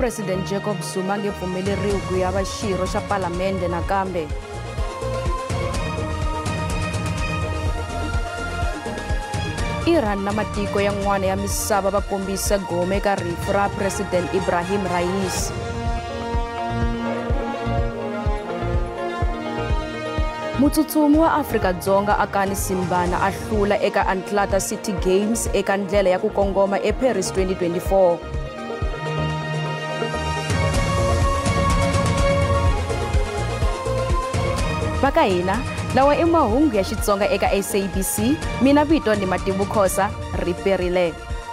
President Jacob Zuma ngepfumeleriwi ku ya va xirho xa palamende nakambe. Iran na matiko yan'wana ya misava va kombisa gome eka rifu ra President Ibrahim Raisi. Mutsutsumi wa Afrika-Dzonga Akani Simbana a hlula eka Atlanta City Games eka ndlela ya ku kongoma eParis 2024. Baka hina lawa mahungu ya Xitsonga eka SABC, mina vito ni Mativukhosa riperile.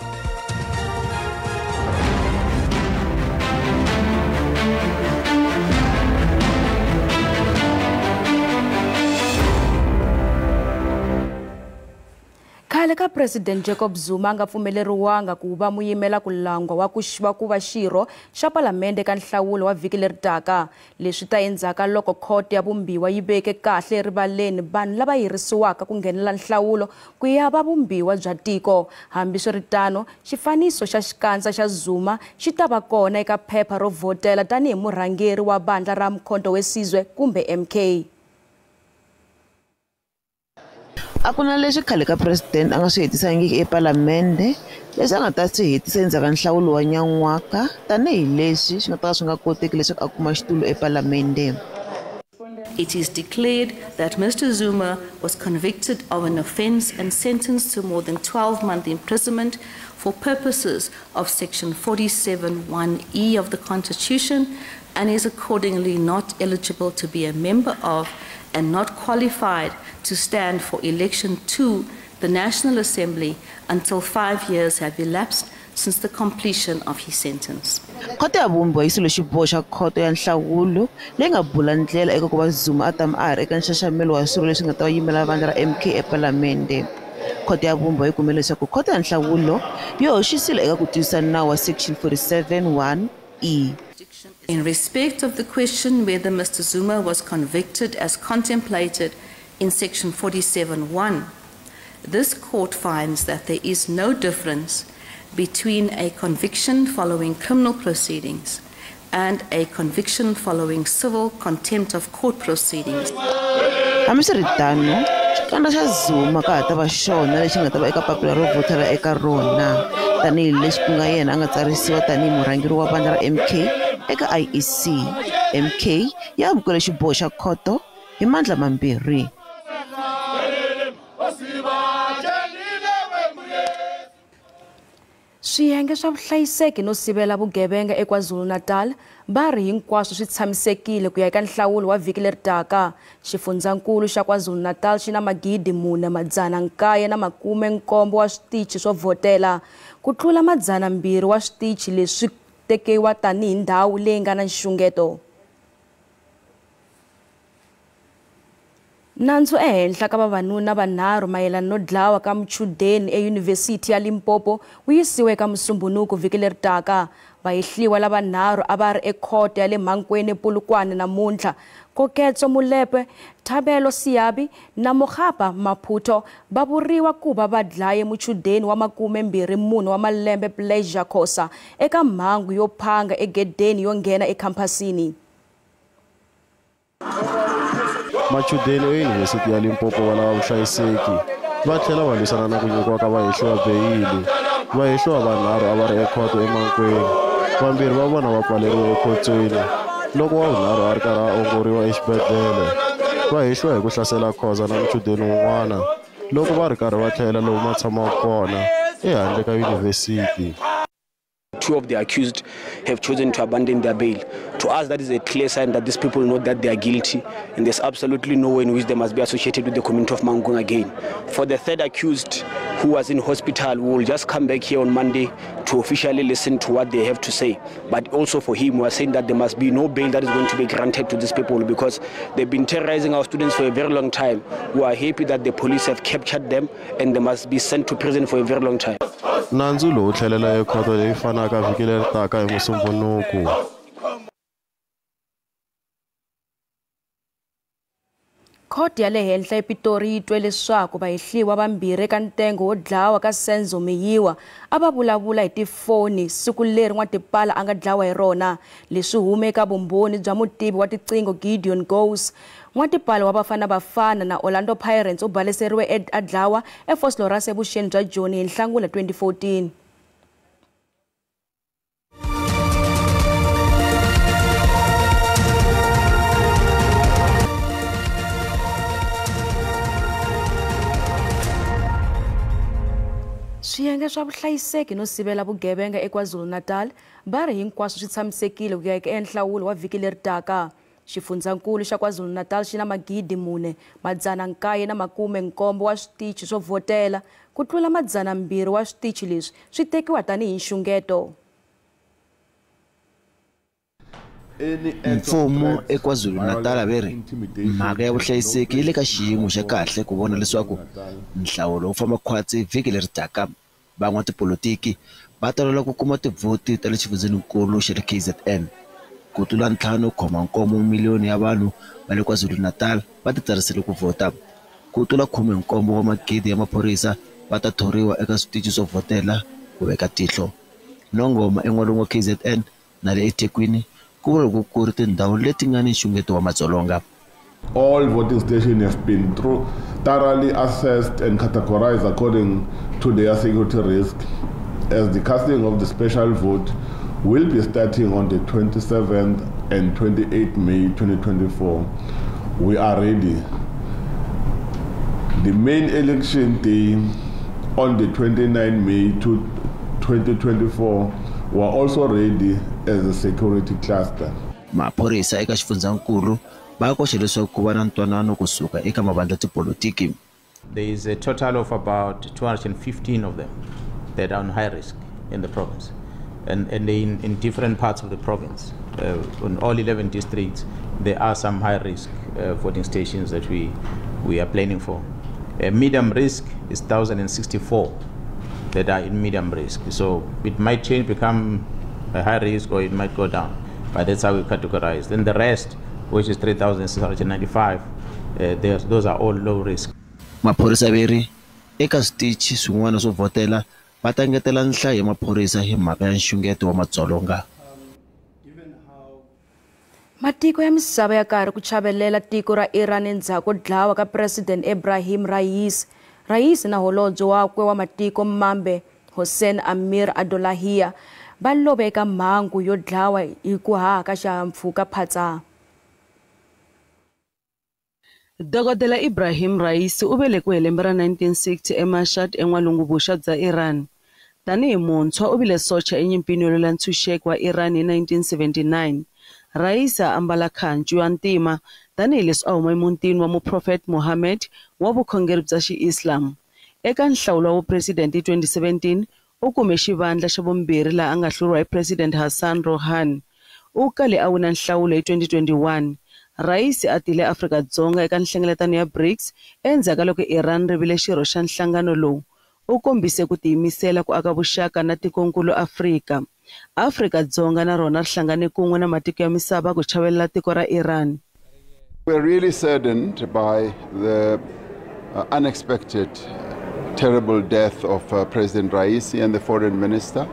Khale ka President Jacob Zuma nga pfumeleriwanga ku va muyimela ku langwa wa ku va xirho xa palamende ka nhlawulo wa vhiki leri taka. Leswi ta endzhaku loko khoto ya vumbiwa yi veke kahle erivaleni vanhu lava yirisiwaka ku nghenela nhlawulo ku ya va vumbiwa bya tiko. Hambiswiritano xifaniso xa xikandza xa Zuma xi ta va kona eka phepha ro vhotela tanihi murhangeri wa bandla ra Mkhonto weSizwe kumbe MK. Akuna leswi khale ka president anga swi hetisangiki epalamende leswi anga ta swi hetisa endzhaku ka nhlawulo wa nyan'waka tanihi leswi swi nga ta swi nga koteki leswaku a kuma xitulu epalamende. It is declared that Mr. Zuma was convicted of an offence and sentenced to more than 12-month imprisonment for purposes of Section 47(1)(e) of the Constitution and is accordingly not eligible to be a member of and not qualified to stand for election to the National Assembly until 5 years have elapsed since the completion of his sentence. Khoto ya vumbiwa yisilo xiboho xa khoto ya nhlawulo leyi nga bula ndlela eka ku va Zuma a tama a ri eka nxaxamelo wa swilo leswi nga ta yimela vandla ra MK epalamende. Khoto ya vumbiwa yi kumele leswaku khoto ya nhlawulo yi hoxisile eka ku twisisa nawu wa Section 47(1)(e). In respect of the question whether Mr. Zuma was convicted as contemplated in Section 47(1), this court finds that there is no difference between a conviction following criminal proceedings and a conviction following civil contempt of court proceedings. Hambiswiritano, xikandza xa Zuma ka ha ta va xona lexi nga ta va eka papila ro vhotela eka rona tanihi leswi ku nga yena a nga tsarisiwa tanihi murhangeri wa vandla ra MK eka IEC. MK ya amukele xiboho xa khoto hi mandla mambirhi. Swiyenge swa vuhlayiseki no sivela vugevenga eKwaZulu-Natal va ri hinkwaswo swi tshamisekile ku ya eka nhlawulo wa vhiki leri taka. Xifundzankulu xa KwaZulu-Natal xi na 4,970 wa switichi swo vhotela, ku tlula 200 wa switichi leswi tekiwa tanihi ndhawu leyi nga na nxungeto. Nandzu ehenhla ka vavanuna vanharhu mayelana no dlawa ka muchudeni eYunivhesiti ya Limpopo wu yisiwe eka Musumbunuku vhiki leri taka. Vahehliwa lava vanharhu a va ri ekhoto ya le Mhankweni Polokwane namuntlha. Koketso Mulepe, Thabelo Siabi na Mogapa Maphuto va vuriwa ku va va dlaye muchudeni wa 24 wa malembe Pleasure Khosa eka mhangu yo phanga egedeni yo nghena ekhampasini. Machudeni eYunivhesiti ya Limpopo va lava vuhlayiseki va tlhela va lwisana na ku nyikiwa ka vahehliwa beyili. Vahehliwa vanharhu a va ri ekhoto eMhankweni, vambirhi va vona va pfaleriwe ekhotsweni loko wa vunharhu a ri karhi a ongoriwa exibedhlele. Vahehliwa hi ku hlasela Khoza na muchudeni wun'wana loko va ri karhi va tlhela lomu ma tshamaka kona ehandle ka yunivhesiti. Two of the accused have chosen to abandon their bail. To us, that is a clear sign that these people know that they are guilty, and there's absolutely no way in which they must be associated with the community of Mahungu again. For the third accused, who was in hospital, we will just come back here on Monday to officially listen to what they have to say. But also for him, we are saying that there must be no bail that is going to be granted to these people because they've been terrorizing our students for a very long time. We are happy that the police have captured them and they must be sent to prison for a very long time. Nandzu lowu tlhelela ekhoto leyi fanaka vhiki leri taka hi Musumbunuku. Khoti ya le henhla ePitori yi twe leswaku vahehliwa vambirhi eka ntengo wo dlawa ka Senzo Miyiwa a va vulavula hi tifoni siku leri n'watipala a nga dlawa hi rona. Leswi hume eka vumbhoni bya mutivi wa tiqingho Gideon Gous. N'watipala wa Bafana Bafana na Orlando Pirates u baleseriwe a dlawa eFosloras evuxeni bya Joni hi Nhlangula 2014. Swiyenge swa vuhlayiseki no sivela vugevenga eKwaZulu-Natal va ri hinkwaswo swi tshamisekile ku ya eka enhlawulo wa vhiki leri taka. Xifundzankulu xa KwaZulu-Natal xi na 4,970 wa switichi swo vhotela ku tlula 200 wa switichi leswi swi tekiwa tanihi nxungeto. Mfumo eKwaZulu-Natal a veri mhaka ya vuhlayiseki yi le ka xiyimo xa kahle ku vona leswaku nhlawulo wu famba khwatsi vhiki leri taka. Van'watipolitiki va tolovela ku kuma tivhoti ta le xifundzeninkulu xa le KZN. Ku tlula 5.7 miliyoni ya vanhu va le KwaZulu-Natal va titsarisile ku vhota. Ku tlula 17 wa magidi ya maphorisa va ta thoriwa eka switichi swo vhotela ku veka tihlo. Nongoma en'walungu wa KZN na le eThekwini ku vula ku ri tindhawu leti nga ni nxungeto wa madzolonga. All voting stations have been thoroughly assessed and categorized according to their security risk, as the casting of the special vote will be starting on the 27th and 28th May 2024. We are ready. The main election day on the 29th May 2024 were also ready as a security cluster. Maphorisa eka xifundzankulu va koxa leswaku ku va na ntwanano kusuka eka mavandla tipolitiki. There is a total of about 215 of them that are on high risk in the province, and in different parts of the province. On all 11 districts, there are some high risk voting stations that we are planning for. Medium risk is 1,064 that are in medium risk. So it might change, become a high risk, or it might go down. But that's how we categorize. Then the rest, which is 3,695, those are all low risk. Maphorisa veri eka switichi swin'wana swo vhotela va ta ngetela nhlayo ya maphorisa hi mhaka ya nxungeto wa madzolonga. Matiko ya misava ya karhi ku chavelela tiko ra Iran endzhaku dlawa ka President Ebrahim Raisi na holobye wakwe wa matiko mambe Hossein Amir Abdollahian va love eka mhangu yo dlawa hi ku haha ka xihahampfhuka phatsa. Dokodela Ibrahim Raisi u velekiwe hi lembe ra 1960 eMashhad en'walungu-vuxa bya Iran. Tanihi muntshwa u vile socha enyimpini yo lwela ntshunxeko wa Iran hi 1979. Raisi a ambala khancu ya ntima tanihileswi a huma emutini wa muprofet Muhammad wa vukhongeri bya Xi-Islam. Eka nhlawulo wa vupresidente hi 2017 u kume xivandla xa vumbirhi laha a nga hluriwa hi President Hassan Rouhani. U kale a wina nhlawulo hi 2021. Raisi a tile Afrika-Dzonga eka nhlengeletano ya BRICS endzhaku loko Iran ri vile xirho xa nhlangano lowu. U kombise ku tiyimisela ku aka vuxaka na tikonkulu Afrika. Afrika-Dzonga na rona ri hlangane kun'we na matiko ya misava ku chavelela tiko ra Iran. We're really saddened by the unexpected, terrible death of President Raisi and the foreign minister.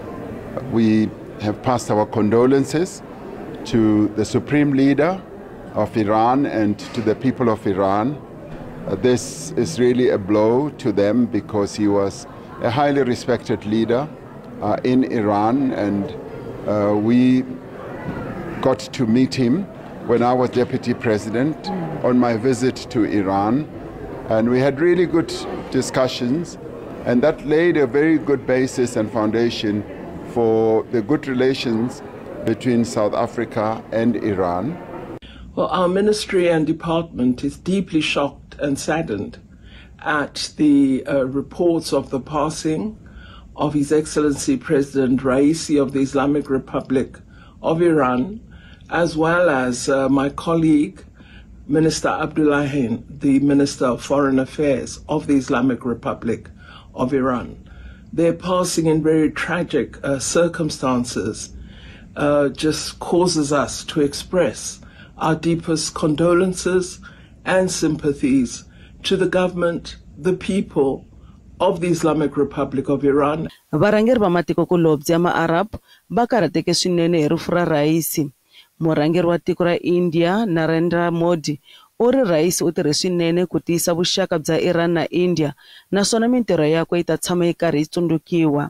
We have passed our condolences to the supreme leader of Iran and to the people of Iran. This is really a blow to them because he was a highly respected leader in Iran, and we got to meet him when I was deputy president on my visit to Iran, and we had really good discussions, and that laid a very good basis and foundation for the good relations between South Africa and Iran. Well, our ministry and department is deeply shocked and saddened at the reports of the passing of His Excellency President Raisi of the Islamic Republic of Iran, as well as my colleague, Minister Abdullahian, the Minister of Foreign Affairs of the Islamic Republic of Iran. Their passing in very tragic circumstances just causes us to express our deepest condolences and sympathies to the government, the people of the Islamic Republic of Iran. Varangeri va matiko kulobye ya maArab va karhateke swinene hi rifu ra Raisi. Murhangeri wa tiko ra India Narendra Modi u ri Raisi u tirhe swinene ku tiyisa vuxaka bya Iran na India, naswona mintirho yakwe yi ta tshama yi karhi yi tsundzukiwa.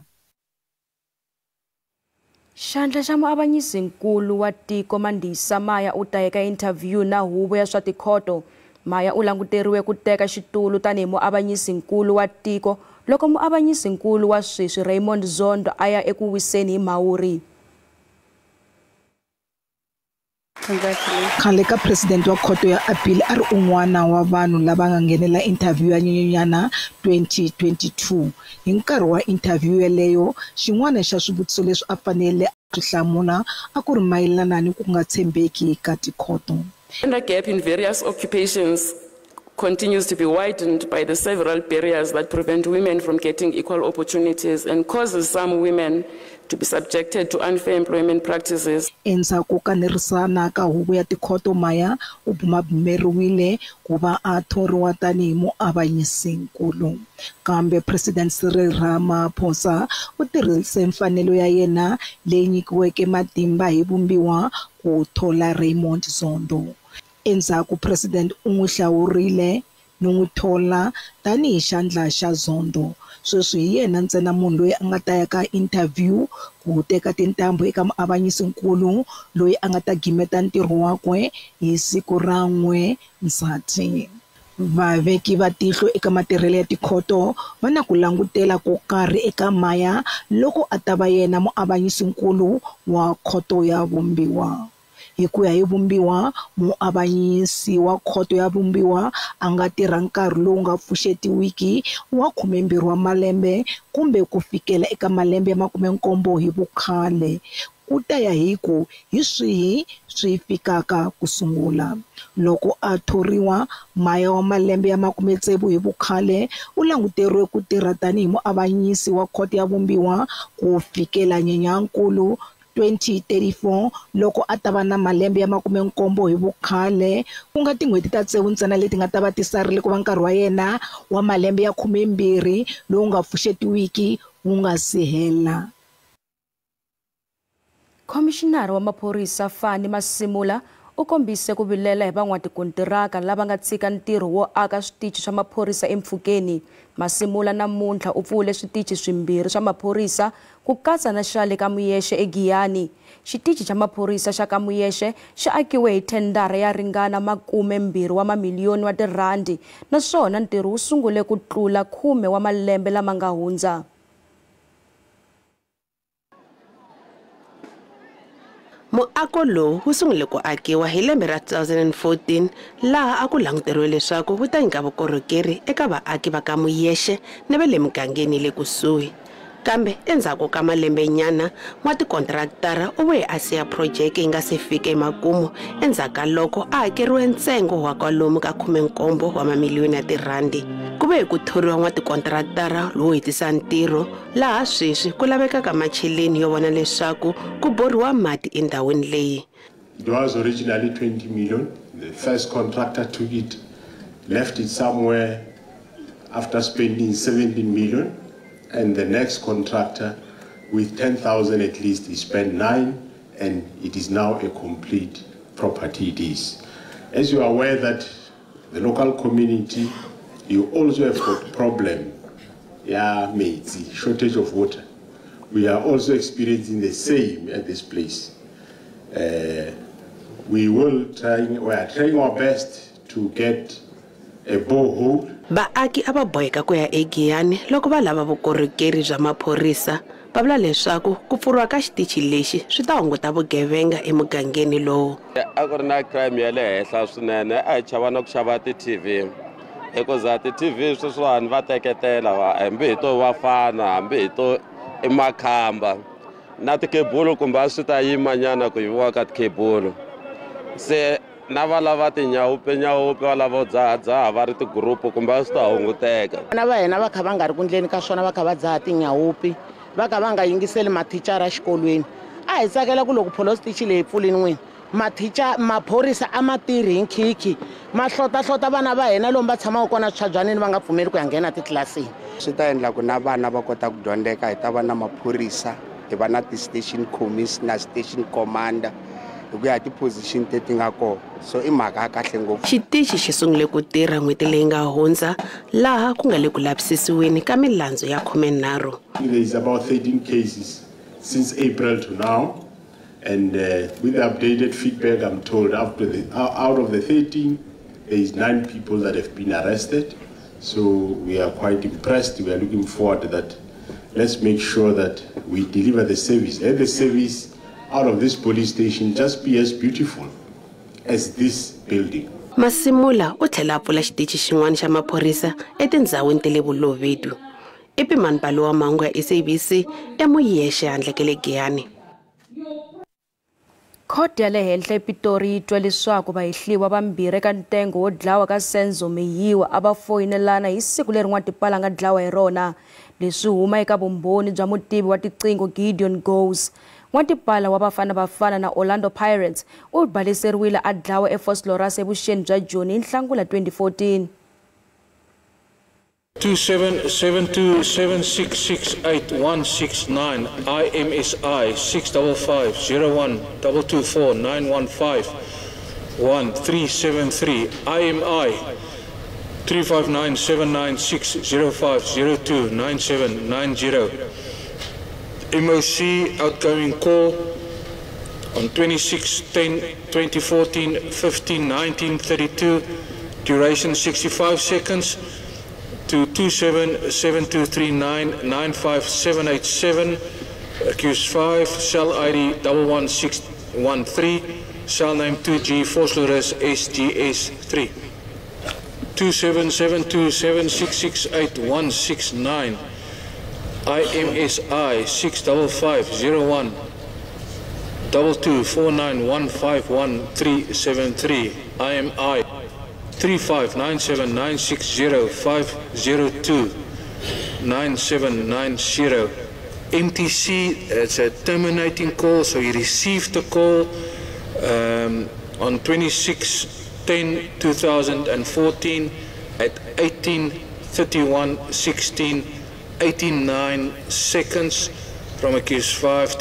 Xandla xa muavanyisinkulu wa tiko Mandisa Maya u ta eka interview na huvo ya swa tikhoto. Maya u languteriwe ku teka xitulu tanihi muavanyisinkulu wa tiko loko muavanyisinkulu wa sweswi Raymond Zondo a ya eku wiseni hi Mhawuri. Khale ka president wa khoto ya appeal a ri un'wana wa vanhu lava nga nghenela interview ya Nyenyana 2022. Hi nkarhi wa interview yeleyo xin'wana xa swivutiso leswi a fanele a swi hlamula a ku ri mayelana ni ku nga tshembeki ka tikhoto. The gap in various occupations continues to be widened by the several barriers that prevent women from getting equal opportunities and causes some women to be subjected to unfair employment practices. Endzhaku ka nerisana ka huvo ya tikhoto Maya u bumabumeriwile ku va a thoriwa tanihi muavanyisinkulu. Kambe President Cyril Ramaphosa u tirhise mfanelo ya yena leyi nyikiweke matimba hi vumbiwa ku thola Raymond Zondo. Endzhaku president u n'wi hlawurile no n'wi thola tanihi xandla xa Zondo. Sweswi hi yena ntsena munhu loyi a nga ta ya ka interview ku teka tintambu eka muavanyisinkulu loyi a nga ta gimeta ntirho wakwe hi siku ra 1 Ndzhati. Vaveki va tihlo eka matirhelo ya tikhoto va na ku langutela ko karhi eka Maya loko a ta va yena muavanyisinkulu wa khoto ya vumbiwa. Hi ku ya hi vumbiwa, muavanyisi wa khoto ya vumbiwa a nga tirha nkarhi lowu nga pfuxetiwiki wa 12 wa malembe kumbe ku fikela eka malembe ya 70 hi vukhale. Ku ta ya hi ku hi swihi swi fikaka ku sungula. Loko a thoriwa, Maya wa malembe ya 70 hi vukhale u languteriwe ku tirha tanihi muavanyisi wa khoto ya vumbiwa ku fikela Nyenyankulu 2034 loko a ta va na malembe ya 70 hi vukhale, ku nga tin'hweti ta tsevu ntsena leti nga ta va tisarile ku va nkarhi wa yena wa malembe ya 12 lowu nga pfuxetiwiki wu nga si hela. Commissioner wa maphorisa Fani Masimula u kombise ku vilela hi van'watikontiraka lava nga tshika ntirho wo aka switichi swa maphorisa empfhukeni. Masimula namuntlha u pfule switichi swimbirhi swa maphorisa ku katsa na xa le ka Muyexe eGiyani. Xitichi xa maphorisa xa ka Muyexe xi akiwe hi thendara ya ringana 20 wa mamiliyoni wa tirandi, naswona ntirho wu sungule ku tlula 10 wa malembe lama nga hundza. Muako lowu wu sungule ku akiwa hi lembe ra 2014 laha a ku languteriwe leswaku wu ta nyika vukorhokeri eka vaaki va ka Muyexe ni va le mugangeni le kusuhi. Kambe endzhaku ka malembe nyana n'watikontraktara u vuye a siya project yi nga se fika emakumu endzhaku loko a hakeriwe ntsengo wa kwalomu ka 17 wa mamiliyoni ya tirandi. Ku ve ku thoriwa n'watikontraktara lowu hetisa ntirho laha sweswi ku lavekaka macheleni yo vona leswaku ku boriwa mati endhawini leyi. It was originally 20 million. The first contractor took it, left it somewhere after spending 17 million. And the next contractor with 10,000 at least, he spent 9, and it is now a complete property it is. As you are aware that the local community, you also have got problem, shortage of water. We are also experiencing the same at this place. We are trying our best to get a borehole. Vaaki a va boheka ku ya eGiyani loko va lava vukorhokeri bya maphorisa. Va vula leswaku ku pfuriwa ka xitichi lexi swi ta hunguta vugevenga emugangeni lowu. A ku ri na crime ya le henhla swinene, a hi chava na ku xava ti-TV. Hikuza ti-TV sweswiwani va teketela hambi hi to vafana, hambi hi to emakhamba. Na tikebulu kumbe a swi ta yimanyana ku yiviwa ka tikebulu. Se na va lava tinyawupe va lava dzaha va ri tigrupu kumbe swi ta hunguteka. Na va hina va kha va nga ri ku ndleni ka swona va kha va dzaha tinyawupe va kha va nga yingiseli mathicara exikolweni. A hi tsakela ku loko police station leyi pfulini n'wini mathicha maphorisa a ma tirhi hi nkhikhi ma hlota vana va hina lomu va tshamaka kona switshabywanini va nga pfumeli ku ya nghena titlilasini. Swi ta endla ku na vana va kota ku dyondzeka, hi ta va na maphorisa, hi va na ti-station commissioner, station commander, hi ku ya ti-position leti nga kona. So i mhaka ya kahle ngopfu. Xitichi xi sungule ku tirha n'hweti leyi nga hundza laha ku nga le ku lavisisiweni ka milandzu ya 13. There is about 13 cases since April to now, and with the updated feedback, I'm told out of the 13, there is 9 people that have been arrested. So we are quite impressed. We are looking forward that let's make sure that we deliver the service. Let the service out of this police station just be as beautiful as this building. Masimula u tlhela pfula xitichi xin'wana xa maphorisa etindhawini ta le Bolobedu. Epimani Palo wa Mahungu ya SABC emuyexe handle ka le Giyani. Khoti ya le henhla ePitori yi twa leswaku vahehliwa vambirhi eka ntengo wo dlawa ka Senzo Meyiwa a va foyinelana hi siku leri n'watipala nga dlawa hi rona. Leswi huma eka vumbhoni bya mutivi wa tiqingho Gideon Goes. N'watipala wa Bafana na Orlando Pirates u baleseriwile a dlawa eFort Loras evuxeni bya Joni hi Nhlangula 2014. 2772766169 IMSI 655-01224-915-1373 IMI 359-796-0502-9790 MOC outgoing call on 26/10/2014 15/19/32 duration 65 seconds to 277239-95787, accused 5, cell ID 11613, cell name 2G, Force Loras SGS 3. 2772766169, IMSI 65501 2249151373, IMI 3597960502-9790. MTC, it's a terminating call, so he received the call on 26/10/2014 at 18:31:16, 89 seconds from accused 5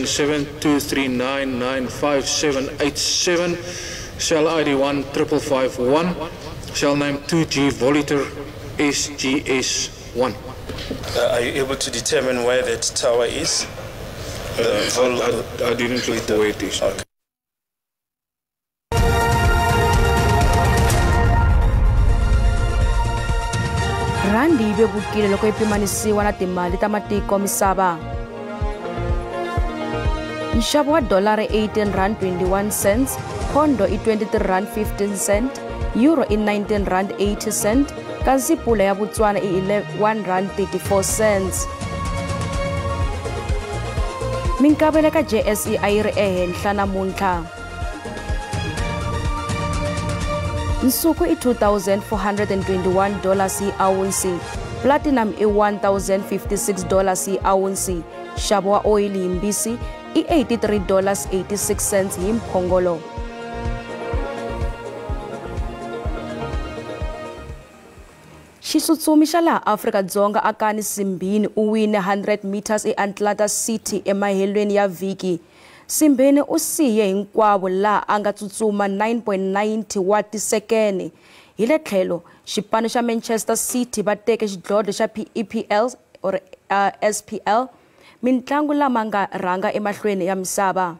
277-239-95787. Cell ID 15551, cell name 2G Voliter SGS 1. Are you able to determine where that tower is? I didn't look where it is. Okay. Randi yi vevukile loko yi pimanisiwa na timali ta matiko misava. Nxavo wa dollar 18 rand 21 cents, pondo i 23 rand 15 cent, euro i 19 rand 80 cent, kasi pula ya Botswana i 1 rand 34 cents. Minkavelo ka JSE a yi ri ehenhla namuntlha. Nsuku i $2,421 hi ounce, platinum i $1,056 hi ounce, nxavo wa oil yimbisi i $83.86 hi mphongolo. Xitsutsumi xa laha Afrika-Dzonga Akani Simbine u wine 100 meters eAtlanta City emahelweni ya vhiki. Simbine u siye hinkwavo laha a nga tsutsuma 9.90 wa tisekeni. Hi le tlhelo xipano xa Manchester City va teke xidlodlo xa EPL or SPL, mitlangu lama nga rhanga emahlweni ya misava.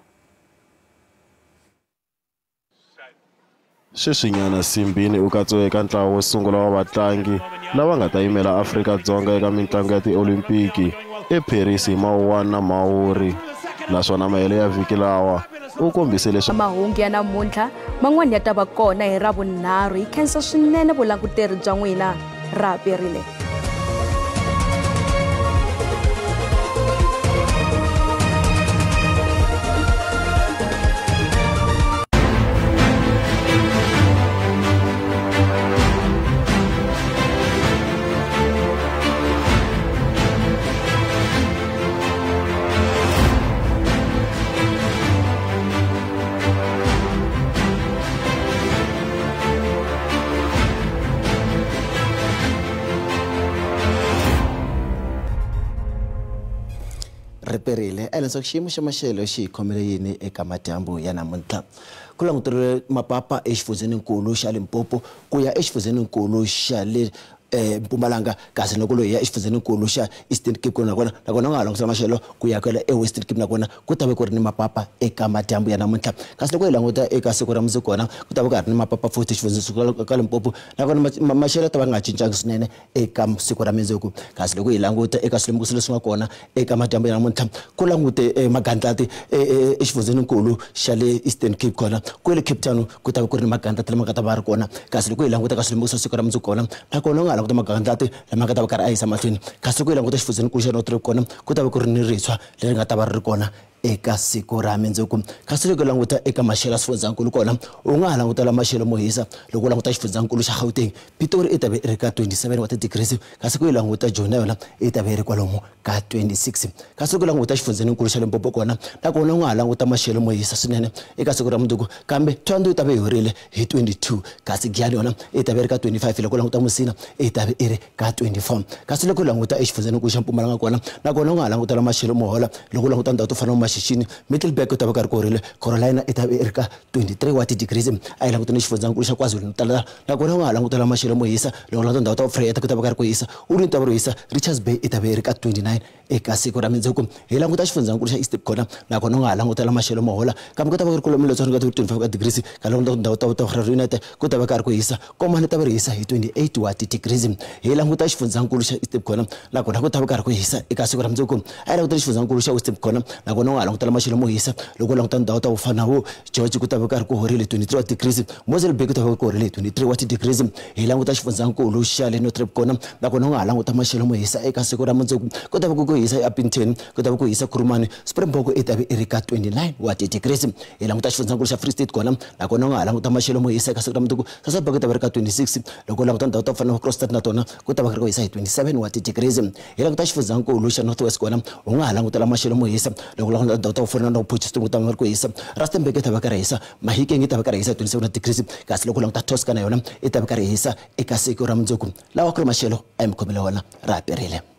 Sweswinyana Simbine u katsiwe eka ntlawa wo sungula wa vatlangi lava nga ta yimela Afrika-Dzonga eka mitlangu ya ti-Olimpiki eParis hi Mawuwani na Mhawuri. Naswona mahelo ya vhiki lawa u kombise leswi mahungu ya namuntlha man'wani ya ta va kona hi Ravunharhu. Hi khensa swinene vulanguteri bya n'wina. Ra perile. riperile elenso xiyimo xa maxelo xi khomele yini eka madyambu ya namuntlha ku languteriwe mapapa exifundzeninkulu xa Limpopo ku ya exifundzeninkulu xa le Mpumalanga kasi loko loyi ya exifundzeninkulu xa Eastern Cape nakona nga ha langutisela maxelo ku ya kwela eWestern Cape nakona ku ta va ku ri ni mapapa eka madyambu ya namuntlha kasi loko hi languta eka siku ra mundzuku kona ku ta va ku ri ni mapapa futhi exifundzeninkulu ka Limpopo nakona maxelo ta va nga cincangi swinene eka siku ra mundzuku kasi loko hi languta eka swilemukisi leswi nga kona eka madyambu ya namuntlha ku langute magandlati exifundzeninkulu xa le Eastern Cape kona ku le Cape Town ku ta va ku ri ni magandlati lama nga ta va ri kona kasi loko hi languta ka swilemukisi siku ra mundzuku kona nakona languta magandlati lama nga ta va karhi a yisa mahlweni kasi ku yi languta xifundzeninkulu xa North Cape kona ku ta va ku ri ni rintshwa leri nga ta va ri kona eka siku ra mundzuku kasi loko languta eka maxelo ya swifundzeninkulu kona u nga ha languta la maxelo mo hisa loko u languta xifundzeninkulu xa Gauteng Pitori i ta va i ri ka 27 wa ti-degrees kasi ku yi languta Joni yona i ta va i ri kwalomu ka 26 kasi loko languta xifundzeninkulu xa Limpopo kona nakona u nga ha languta maxelo mo hisa swinene eka siku ra mundzuku kambe Thondo i ta va yi horile hi 22 kasi Giyani yona i ta va i ri ka 25 loko languta Musina i ta va i ri ka 24 kasi loko languta exifundzeninkulu xa Mpumalanga kona nakona u nga ha languta la maxelo mo hola loko languta ndhawu to fana Xixini Middleburg u ta va karhi ku horile Carolina i ta va i ri ka 23 wa ti-degrees a yi languta ni xifundzeninkulu xa KwaZulu-Natal nakona u nga ha languta la maxelo mo hisa loko languta ndhawu ta Freya ku ta va karhi ku hisa Ulwini ta va ri hisa Richards Bay i ta va i ri ka 29 eka siku ra mundzuku hi languta xifundzeninkulu xa Eastern kona nakona u nga ha languta la maxelo mo hola kambe ku ta va ku ri kwalomu leswi nga 25 ka degrees ka loko ndhawu ta United ku ta va karhi ku hisa Komani ta va ri hisa hi 28 wa ti-degrees hi languta xifundzeninkulu xa Eastern kona nakona ku ta va karhi ku hisa eka siku ra mundzuku a yi languta xifundzeninkulu xa Western kona nakona u nga ha languta la maxelo mo hisa loko languta ndhawu ta ufana wo George ku ta va karhi ku horile 23 wa degrees Mozambique ku ta va ku horile 23 wa degrees hi languta xifundzeninkulu xa le North Cape kona nakona u nga ha languta maxelo mo hisa eka siku ra mundzuku ku ta va ku hisa eApington ku ta va ku hisa Kurumani Springbok i ta va i ri ka 29 wa degrees hi languta xifundzeninkulu xa Free State kona nakona u nga ha languta maxelo mo hisa eka siku ra mundzuku Sasolburg ku ta va ri ka 26 loko languta ndhawu ta ufana wa Kroonstad na tona ku ta va ku hisa hi 27 wa degrees hi languta xifundzeninkulu xa North West kona u nga ha languta la maxelo mo hisa loko languta ndhawu ta ufana na Potchefstroom ku ta va ku hisa Rustenburg i ta va karhi hisa Mahikeng i ta va karhi hisa 27 degrees kasi loko languta Tosca na yona i ta va karhi hisa eka siku ra mundzuku lawa ku ri maxelo a hi mi khomele wona ra perile